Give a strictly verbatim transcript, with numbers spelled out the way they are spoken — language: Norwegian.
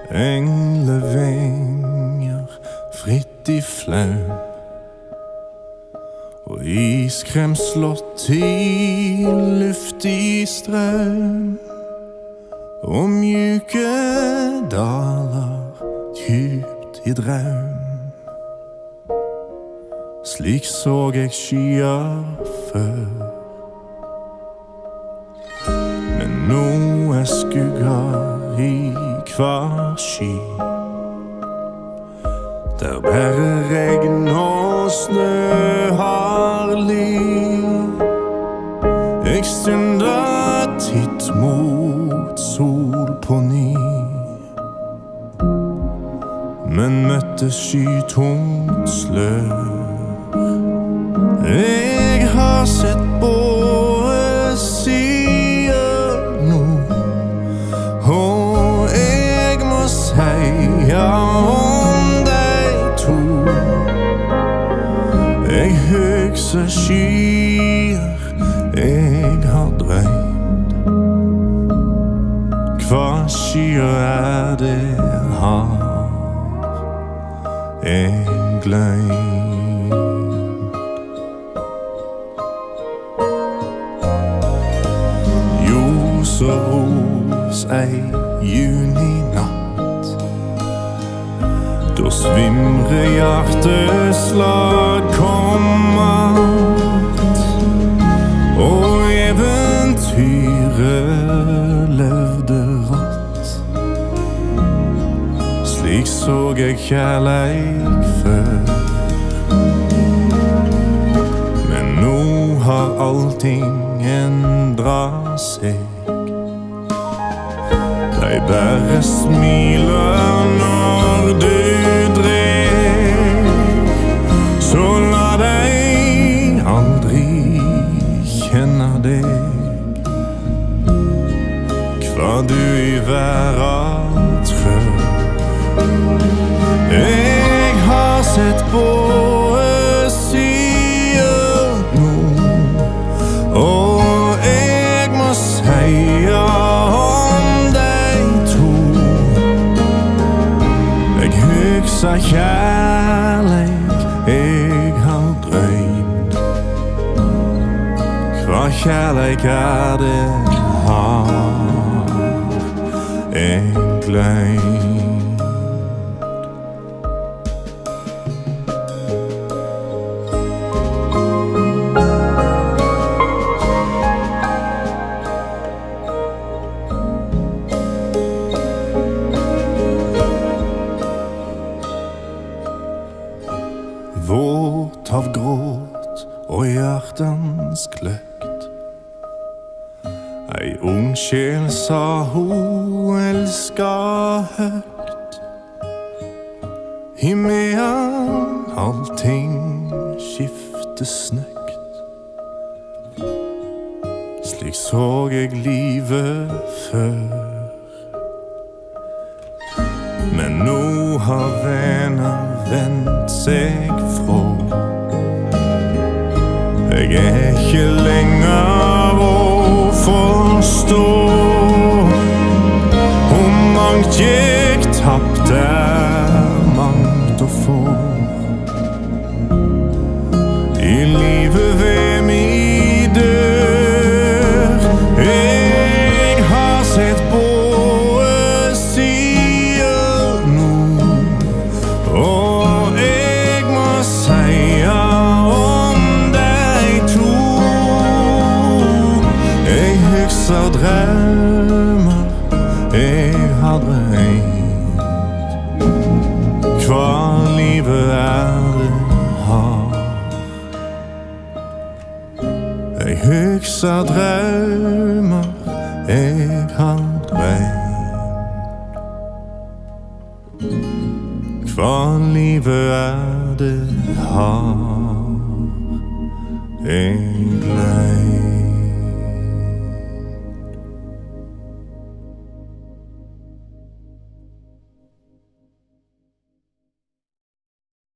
Englevinger fritt i flaum, og iskrem slått i luftig strøm, og mjuke daler djupt i draum. Slik så jeg skyer før, men nå er skugger i hver sky, der bare regn og snø har liv. Jeg stunder titt mot sol på ny, men møtte skytungt slør. Jeg har sett både sider nå, og jeg må si om de to. Jeg husker skyer jeg har drømt. Hva skyer er det har jeg glemt? Så ros ei juninatt, da svimre hjerteslag kom att, og eventyret levde rått. Slik så jeg kjærleik før, men nå har allting endra seg. De bare smiler når du dreg, så la deg aldri kjenne deg hva du i verden trør. Jeg har sett både sider nå, og jeg må si sa kjærleik jeg har drømt. Hva kjærleik er det har jeg glemt? Våt av gråt og hjertens kløkt, ei ung sjel sa ho elska høgt. Himmelen allting skifter snøgt. Slik så jeg livet før, men nå har venner vendt seg fra. Jeg er ikke lenger å forstå, og mangt gikk tapt er mangt å få. I livet ved min dør, jeg har sett både sider nå, og jeg må si om de to. Jeg husker drømmer jeg har drømt. Hva livet er det har. Jeg husker drømmer jeg har drømt. Hva livet er det har jeg glemt.